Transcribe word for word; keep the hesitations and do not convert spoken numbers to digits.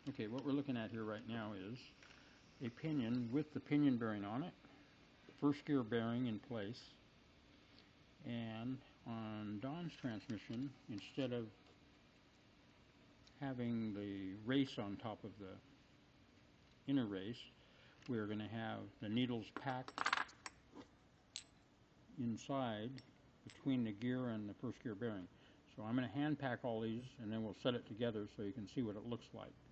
Okay, what we're looking at here right now is a pinion with the pinion bearing on it, first gear bearing in place, and on Don's transmission, instead of having the race on top of the inner race, we're going to have the needles packed inside between the gear and the first gear bearing. So I'm going to hand pack all these, and then we'll set it together so you can see what it looks like.